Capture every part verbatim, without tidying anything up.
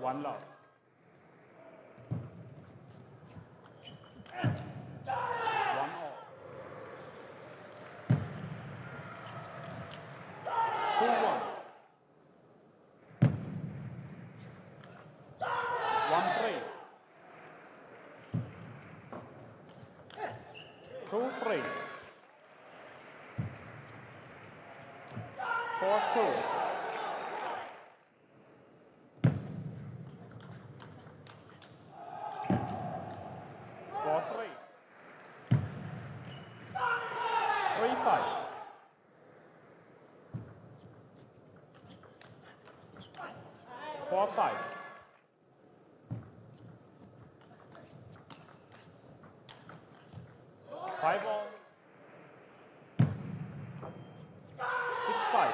One love. One all. Two one. One three. Two three. Four two. Four three. Three five. Four five. Five all. Six five.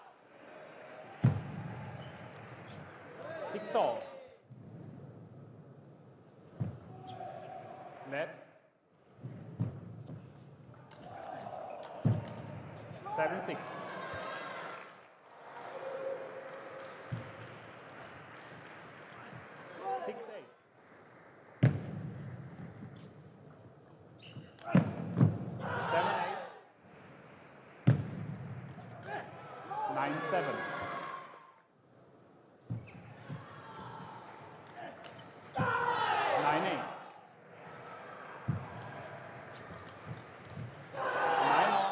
Six all. Net. Seven six. Six eight. Seven eight. Nine seven. Nine eight. Nine all.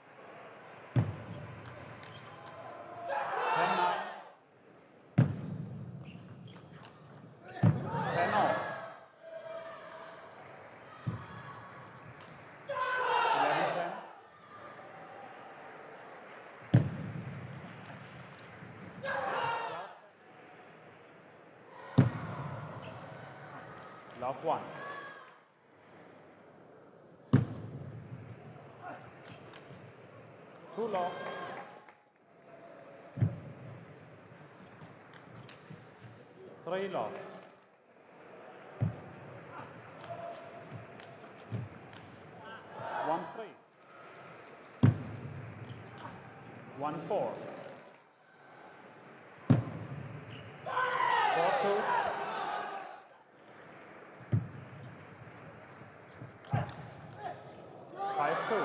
Ten nine. Ten all. Eleven ten. Love one. Two love. Three love. One three. One four. Four two. Five two.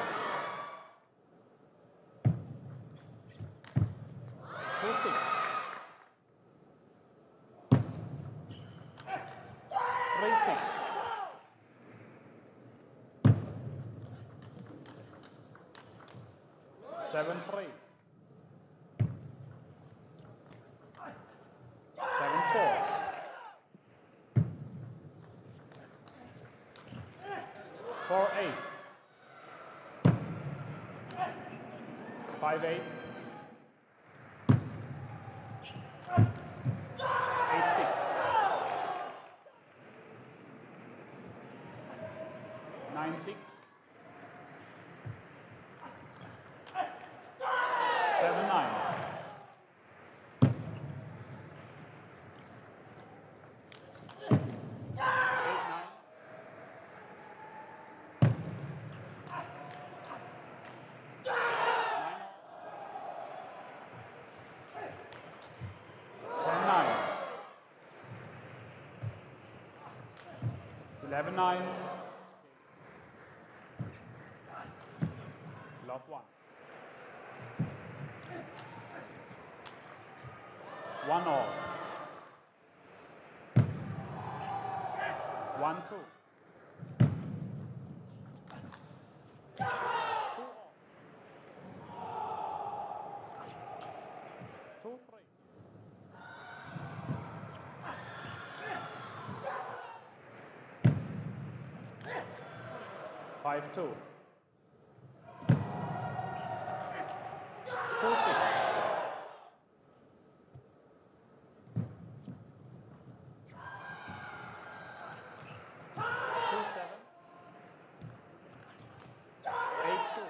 Two six. Three six. Seven three. Seven four. Four eight. Five eight. Eight six. Nine six. Seven nine. Eight nine. Ten nine. Eleven nine. Love one. One all. One two. Two all. Two three. Five two. Two six. Two seven. Eight two.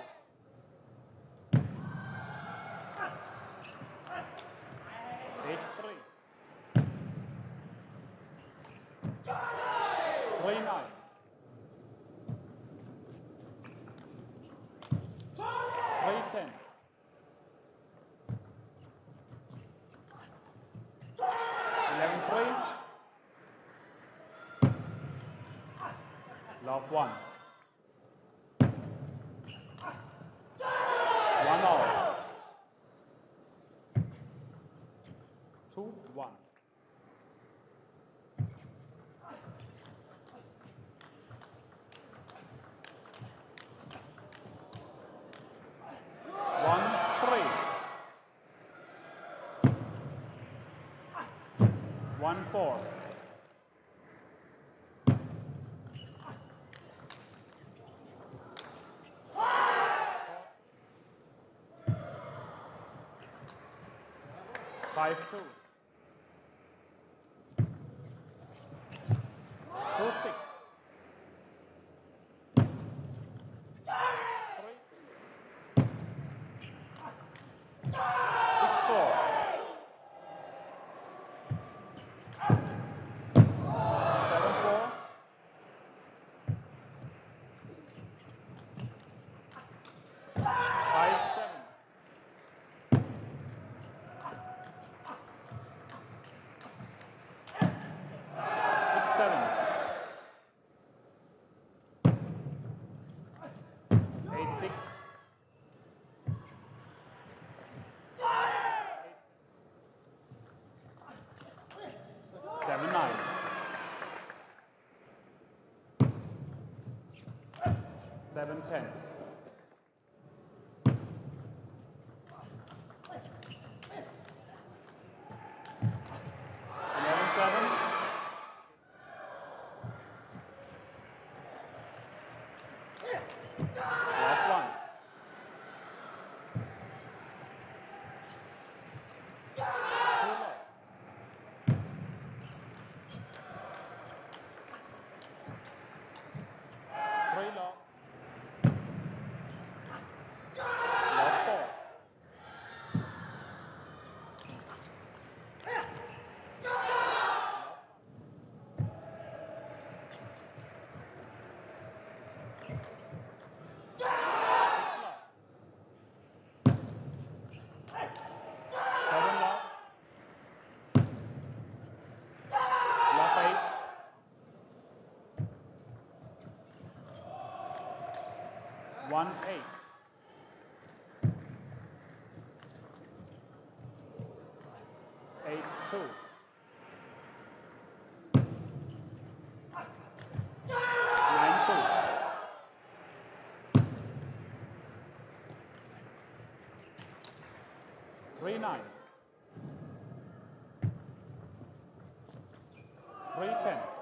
Eight three. Three nine. one. One all. Two, one. One, three. One, four. Five, two. Two, six. Three, six, four. Seven, four. Five, seven. Six, seven. Eight, six. Seven, nine. Seven, ten. Eleven, seven. Left one. Two left. Three left. Left four. Seven left. Left eight. One eight. Eight two. Nine two. Three nine. Three ten.